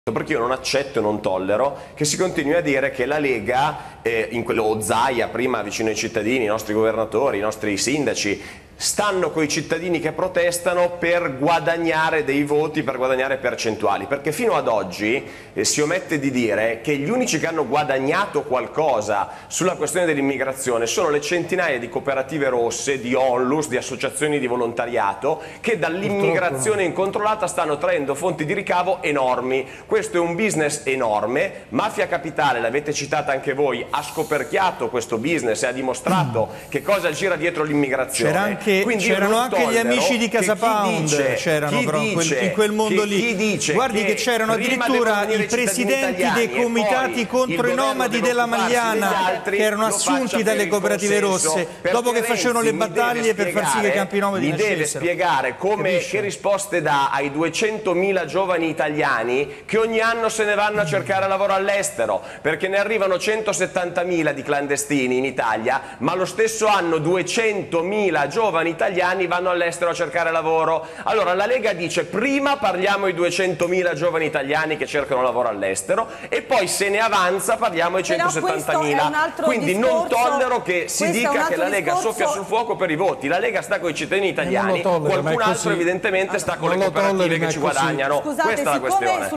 Perché io non accetto e non tollero che si continui a dire che la Lega, o Zaia prima vicino ai cittadini, i nostri governatori, i nostri sindaci, stanno coi cittadini che protestano per guadagnare dei voti, per guadagnare percentuali, perché fino ad oggi si omette di dire che gli unici che hanno guadagnato qualcosa sulla questione dell'immigrazione sono le centinaia di cooperative rosse, di onlus, di associazioni di volontariato che dall'immigrazione incontrollata stanno traendo fonti di ricavo enormi. Questo è un business enorme. Mafia Capitale, l'avete citata anche voi, ha scoperchiato questo business e ha dimostrato che cosa gira dietro l'immigrazione. C'erano anche gli amici di Casa Pound, c'erano in quel mondo lì. Guardi che c'erano addirittura i presidenti dei comitati contro i nomadi della Magliana che erano assunti dalle cooperative rosse dopo che facevano le battaglie per far sì che i campi nomadi nascessero. Gli deve spiegare che risposte dà ai 200.000 giovani italiani che ogni anno se ne vanno a cercare lavoro all'estero, perché ne arrivano 170.000 di clandestini in Italia, ma lo stesso anno 200.000 giovani italiani vanno all'estero a cercare lavoro. Allora la Lega dice: prima parliamo ai 200.000 giovani italiani che cercano lavoro all'estero e poi se ne avanza parliamo ai 170.000. Quindi non tollero che si dica che la Lega soffia sul fuoco per i voti. La Lega sta con i cittadini italiani, qualcun altro evidentemente sta con le cooperative che ci guadagnano. Questa è la questione.